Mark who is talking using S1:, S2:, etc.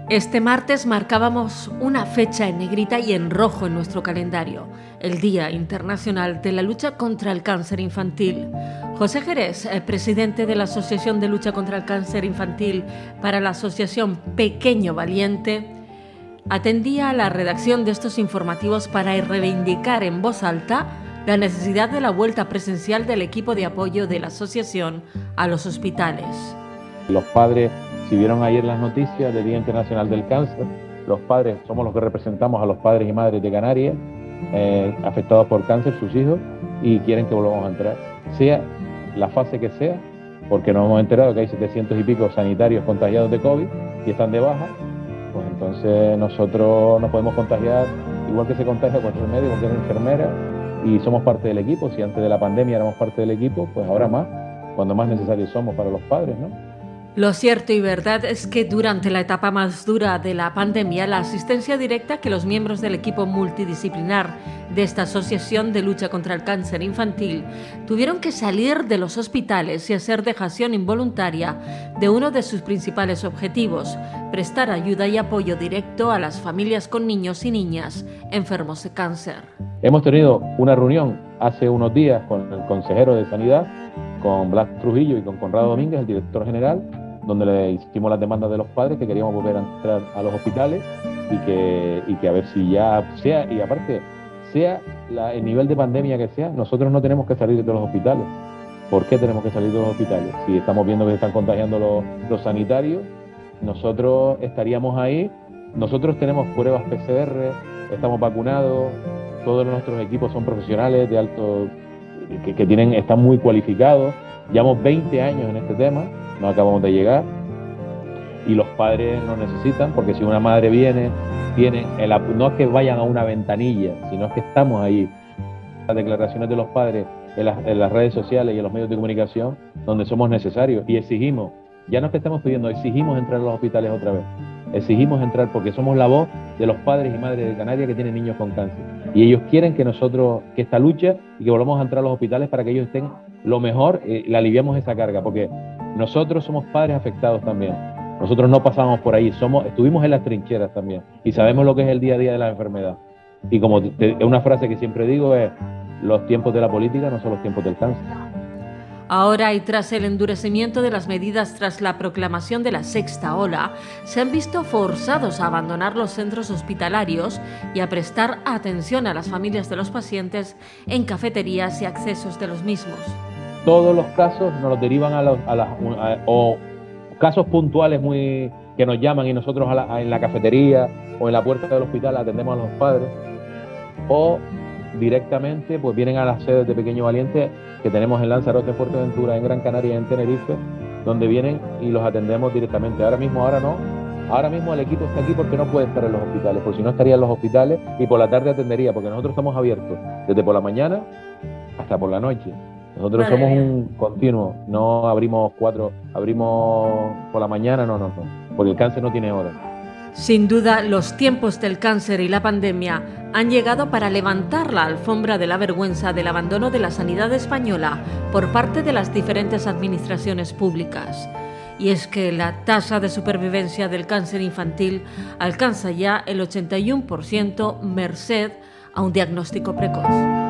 S1: Este martes marcábamos una fecha en negrita y en rojo en nuestro calendario, el Día Internacional de la Lucha contra el Cáncer Infantil. José Jerez, presidente de la Asociación de Lucha contra el Cáncer Infantil para la Asociación Pequeño Valiente, atendía a la redacción de estos informativos para reivindicar en voz alta la necesidad de la vuelta presencial del equipo de apoyo de la asociación a los hospitales.
S2: Los padres, si vieron ayer las noticias del Día Internacional del Cáncer, los padres somos los que representamos a los padres y madres de Canarias afectados por cáncer, sus hijos, y quieren que volvamos a entrar, sea la fase que sea, porque nos hemos enterado que hay 700 y pico sanitarios contagiados de COVID y están de baja. Pues entonces nosotros nos podemos contagiar igual que se contagia cualquier médico, cualquier enfermera, y somos parte del equipo. Si antes de la pandemia éramos parte del equipo, pues ahora más, cuando más necesarios somos para los padres, ¿no?
S1: Lo cierto y verdad es que durante la etapa más dura de la pandemia, la asistencia directa que los miembros del equipo multidisciplinar de esta Asociación de Lucha contra el Cáncer Infantil tuvieron que salir de los hospitales y hacer dejación involuntaria de uno de sus principales objetivos, prestar ayuda y apoyo directo a las familias con niños y niñas enfermos de cáncer.
S2: Hemos tenido una reunión hace unos días con el consejero de Sanidad, con Blas Trujillo y con Conrado Domínguez, el director general, donde le hicimos las demandas de los padres que queríamos volver a entrar a los hospitales y que a ver si ya sea, y aparte, sea el nivel de pandemia que sea, nosotros no tenemos que salir de los hospitales. ¿Por qué tenemos que salir de los hospitales? Si estamos viendo que se están contagiando los sanitarios, nosotros estaríamos ahí. Nosotros tenemos pruebas PCR, estamos vacunados, todos nuestros equipos son profesionales de alto, que están muy cualificados. Llevamos 20 años en este tema, no acabamos de llegar, y los padres nos necesitan, porque si una madre viene, no es que vayan a una ventanilla, sino es que estamos ahí. Las declaraciones de los padres en las redes sociales y en los medios de comunicación, donde somos necesarios, y exigimos, ya no es que estemos pidiendo, exigimos entrar a los hospitales otra vez. Exigimos entrar porque somos la voz de los padres y madres de Canarias que tienen niños con cáncer. Y ellos quieren que nosotros, que esta lucha, y que volvamos a entrar a los hospitales para que ellos estén lo mejor, le aliviamos esa carga, porque nosotros somos padres afectados también. Nosotros no pasamos por ahí, estuvimos en las trincheras también y sabemos lo que es el día a día de la enfermedad. Y como una frase que siempre digo es, los tiempos de la política no son los tiempos del cáncer.
S1: Ahora, y tras el endurecimiento de las medidas tras la proclamación de la sexta ola, se han visto forzados a abandonar los centros hospitalarios y a prestar atención a las familias de los pacientes en cafeterías y accesos de los mismos.
S2: Todos los casos nos los derivan o casos puntuales que nos llaman y nosotros en la cafetería o en la puerta del hospital atendemos a los padres, o directamente pues vienen a las sedes de Pequeño Valiente que tenemos en Lanzarote, en Fuerteventura, en Gran Canaria y en Tenerife, donde vienen y los atendemos directamente. Ahora mismo el equipo está aquí porque no puede estar en los hospitales, porque si no estaría en los hospitales, y por la tarde atendería, porque nosotros estamos abiertos desde por la mañana hasta por la noche. Nosotros somos un continuo, no abrimos por la mañana, no, porque el cáncer no tiene hora.
S1: Sin duda, los tiempos del cáncer y la pandemia han llegado para levantar la alfombra de la vergüenza del abandono de la sanidad española por parte de las diferentes administraciones públicas. Y es que la tasa de supervivencia del cáncer infantil alcanza ya el 81% merced a un diagnóstico precoz.